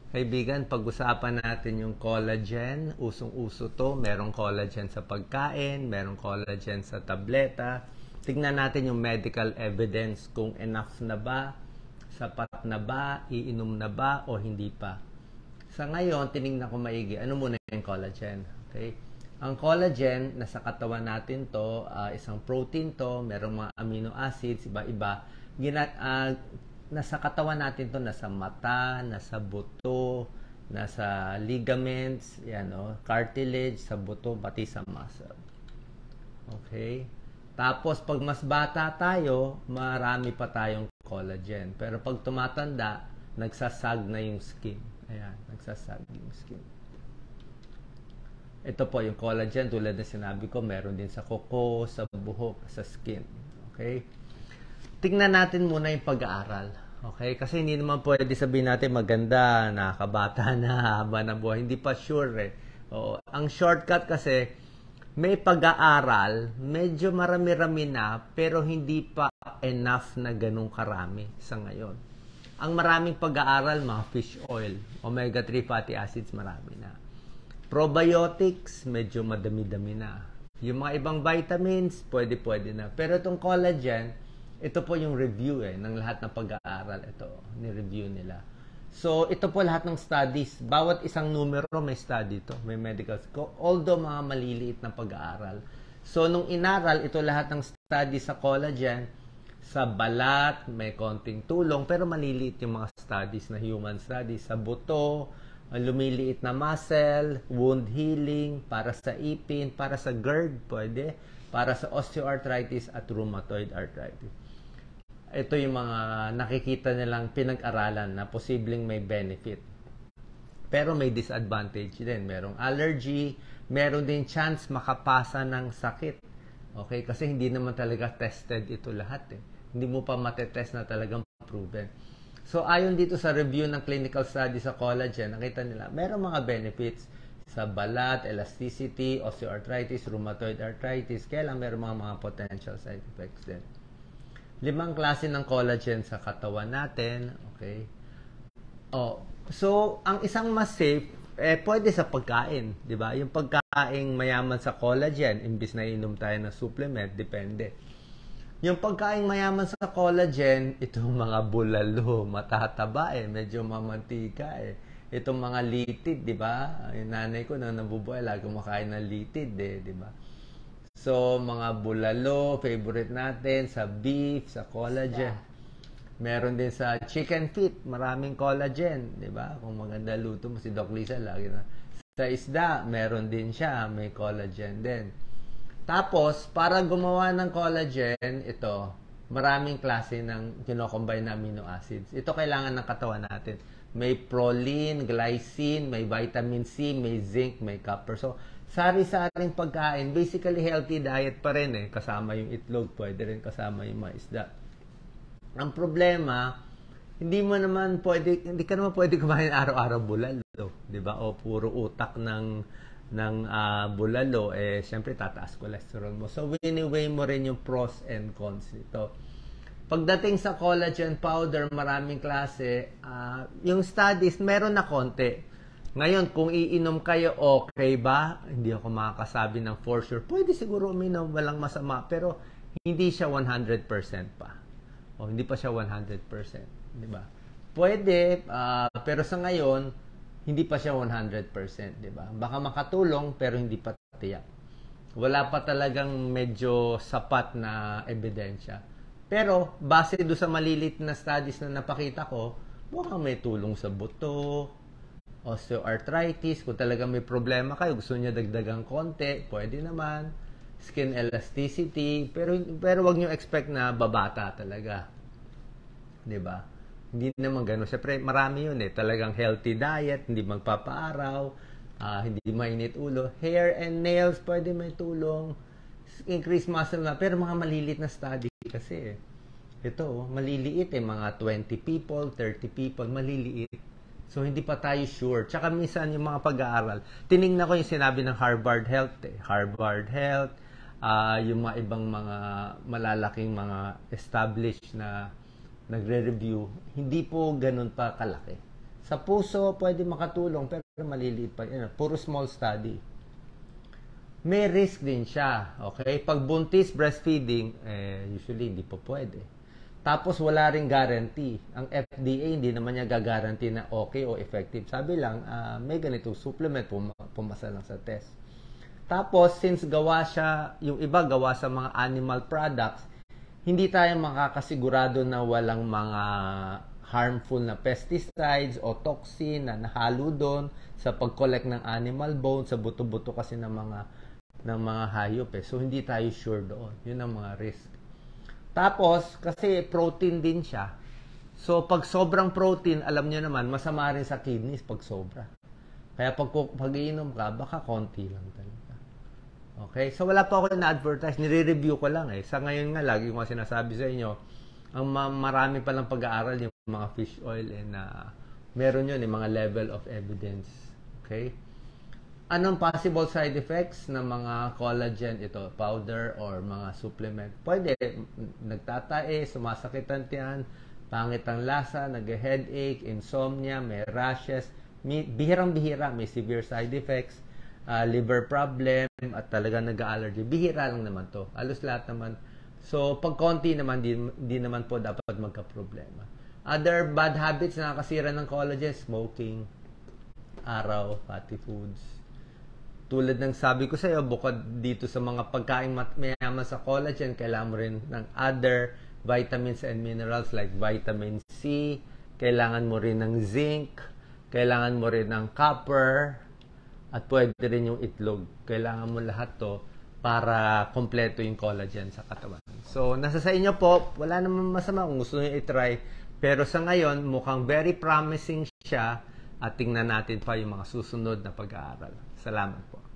Kaibigan, pag-usapan natin yung collagen. Usong-uso to. Merong collagen sa pagkain, merong collagen sa tableta. Tignan natin yung medical evidence kung enough na ba, sapat na ba, iinom na ba, o hindi pa. Sa ngayon, tinignan ko maigi. Ano muna yung collagen? Okay? Ang collagen, nasa katawan natin to, isang protein to, merong mga amino acids, iba-iba. Nasa katawan natin to, nasa mata, nasa buto, nasa ligaments, yan, cartilage, sa buto, pati sa muscle. Okay? Tapos, pag mas bata tayo, marami pa tayong collagen. Pero pag tumatanda, nagsasag na yung skin. Ayan, nagsasag yung skin. Ito po yung collagen, tulad na sinabi ko, meron din sa kuko, sa buhok, sa skin. Okay? Tingnan natin muna yung pag-aaral. Okay? Kasi hindi naman pwede sabihin natin maganda, nakakabata na, haba ng buhay. Hindi pa sure eh. Oo. Ang shortcut kasi, may pag-aaral, medyo marami-rami na, pero hindi pa enough na ganun karami sa ngayon. Ang maraming pag-aaral, mga fish oil, omega-3 fatty acids, marami na. Probiotics, medyo madami-dami na. Yung mga ibang vitamins, pwede-pwede na. Pero itong collagen, ito po yung review ng lahat ng pag-aaral. Ito, ni-review nila. So, ito po lahat ng studies. Bawat isang numero may study ito. May medical school. Although mga maliliit na pag-aaral. So, nung inaral, ito lahat ng studies sa collagen, sa balat, may konting tulong, pero maliliit yung mga studies na human studies. Sa buto, lumiliit na muscle, wound healing, para sa ipin, para sa GERD, pwede, para sa osteoarthritis at rheumatoid arthritis. Ito yung mga nakikita nilang pinag-aralan na posibleng may benefit. Pero may disadvantage din. Merong allergy, meron din chance makapasa ng sakit. Okay? Kasi hindi naman talaga tested ito lahat eh. Hindi mo pa matetest na talagang proven. So, ayon dito sa review ng clinical study sa collagen, nakita nila, merong mga benefits sa balat, elasticity, osteoarthritis, rheumatoid arthritis, kaya lang merong mga potential side effects din. 5 klase ng collagen sa katawan natin. Okay? So, ang isang mas safe, pwede sa pagkain. Di ba? Yung pagkain mayaman sa collagen, imbis na inom tayo ng supplement, depende. Yung pagkain mayaman sa collagen, itong mga bulalo, matataba medyo mamantika Itong mga litid, di ba? Yung nanay ko na nabubuhay, lagi kumakain ng litid di ba? So, mga bulalo, favorite natin, sa beef, sa collagen. Meron din sa chicken feet, maraming collagen, di ba? Kung maganda luto mo, si Doc Lisa lagi na. Sa isda, meron din siya, may collagen din. Tapos, para gumawa ng collagen, ito, maraming klase ng kinocombine na amino acids. Ito kailangan ng katawan natin. May proline, glycine, may vitamin C, may zinc, may copper. So, sari-saring pagkain, basically healthy diet pa rin kasama yung itlog, pwede rin kasama yung mga isda. Ang problema, hindi ka naman pwede kumain araw-araw bulalo, di ba? O puro utak ng bulalo, syempre tataas cholesterol mo. So, wini-weigh mo rin yung pros and cons nito. Pagdating sa collagen powder, maraming klase, yung studies, meron na konti. Ngayon, kung iinom kayo, okay ba? Hindi ako makakasabi ng for sure. Pwede siguro uminom, walang masama. Pero, hindi siya 100% pa. O, hindi pa siya 100%. Di ba? Pwede, pero sa ngayon, hindi pa siya 100%. Di ba? Baka makatulong, pero hindi pa tiyak. Wala pa talagang medyo sapat na ebidensya. Pero, base doon sa malilit na studies na napakita ko, mukhang may tulong sa buto, osteoarthritis, kung talaga may problema kayo, gusto niya dagdagang konti, pwede naman. Skin elasticity, pero wag niyo expect na babata talaga. 'Di ba? Hindi naman gano'n. Siyempre, marami yun talagang healthy diet, hindi magpapaaraw, hindi mainit ulo. Hair and nails, pwede may tulong. Increase muscle na, pero mga malilit na study kasi ito, maliliit mga 20 people, 30 people, maliliit. So, hindi pa tayo sure. Tsaka minsan yung mga pag-aaral, tinignan ko yung sinabi ng Harvard Health. Harvard Health, yung mga ibang mga malalaking mga established na nagre-review, hindi po ganun pa kalaki. Sa puso, pwede makatulong, pero maliliit pa. Puro small study. May risk din siya. Okay? Pag buntis, breastfeeding, usually hindi po pwede. Tapos wala ring guarantee. Ang FDA, hindi naman niya gagarantii na okay o effective. Sabi lang, may ganitong supplement, pumasa lang sa test. Tapos, since gawa siya, yung iba gawa sa mga animal products, hindi tayo makakasigurado na walang mga harmful na pesticides o toxin na nahalo doon sa pag-collect ng animal bone, sa buto-buto kasi ng mga hayop eh. So, hindi tayo sure doon. Yun ang mga risk. Tapos, kasi protein din siya. So, pag sobrang protein, alam niyo naman, masama rin sa kidneys pag sobra. Kaya pag iinom ka, baka konti lang talaga. Okay? So, wala pa ako na-advertise. Nire-review ko lang eh. Sa ngayon nga, lagi ko sinasabi sa inyo, ang marami pa lang pag-aaral yung mga fish oil and meron yun yung mga level of evidence. Okay? Anong possible side effects ng mga collagen ito, powder or mga supplement? Pwede, nagtatae, sumasakit ang tiyan, pangit ang lasa, nag-headache, insomnia, may rashes, bihirang-bihira, may severe side effects, liver problem, at talaga nag-allergy. Bihira lang naman to. Halos lahat naman. So, pag konti naman, di naman po dapat magka-problema. Other bad habits na nakasira ng collagen, smoking, araw, fatty foods. Tulad ng sabi ko sa iyo, bukod dito sa mga pagkain mayaman sa collagen, kailangan mo rin ng other vitamins and minerals like vitamin C, kailangan mo rin ng zinc, kailangan mo rin ng copper, at pwede rin yung itlog. Kailangan mo lahat to para kompleto yung collagen sa katawan. So, nasa sa inyo po, wala namang masama kung gusto nyo i-try. Pero sa ngayon, mukhang very promising siya at tingnan natin pa yung mga susunod na pag-aaral. Salamat po.